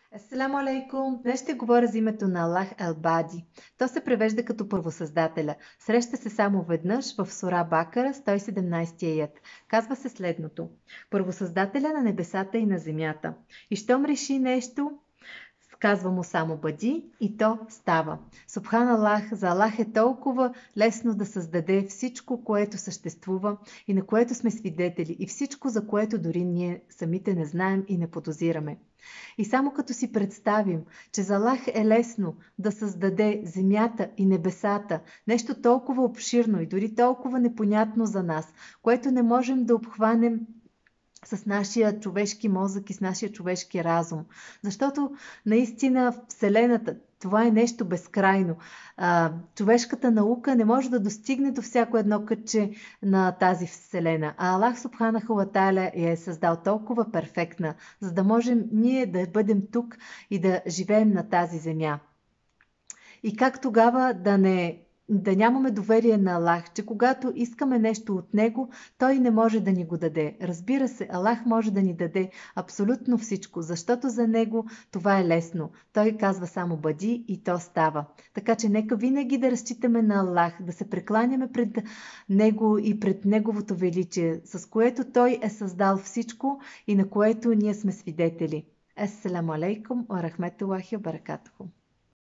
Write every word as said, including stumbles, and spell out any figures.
Асаламу алейкум! Днес ще говоря за името на Аллах Ал-Бади. То се превежда като първосъздателя. Среща се само веднъж в Сура Бакара, сто и седемнадесети аят. Казва се следното: Първосъздателя на небесата и на земята. И щом реши нещо, казва му само бъди и то става. Субхан Аллах, за Аллах е толкова лесно да създаде всичко, което съществува и на което сме свидетели, и всичко, за което дори ние самите не знаем и не подозираме. И само като си представим, че за Аллах е лесно да създаде земята и небесата, нещо толкова обширно и дори толкова непонятно за нас, което не можем да обхванем с нашия човешки мозък и с нашия човешки разум. Защото наистина Вселената, това е нещо безкрайно. А, човешката наука не може да достигне до всяко едно кътче на тази Вселена. А Аллах Субханаху ва Тааля я е създал толкова перфектна, за да можем ние да бъдем тук и да живеем на тази земя. И как тогава да не да нямаме доверие на Аллах, че когато искаме нещо от Него, Той не може да ни го даде. Разбира се, Аллах може да ни даде абсолютно всичко, защото за Него това е лесно. Той казва само бъди и то става. Така че нека винаги да разчитаме на Аллах, да се прекланяме пред Него и пред Неговото величие, с което Той е създал всичко и на което ние сме свидетели. Ассаламу алейкум ва рахметуллахи ва баракатуху.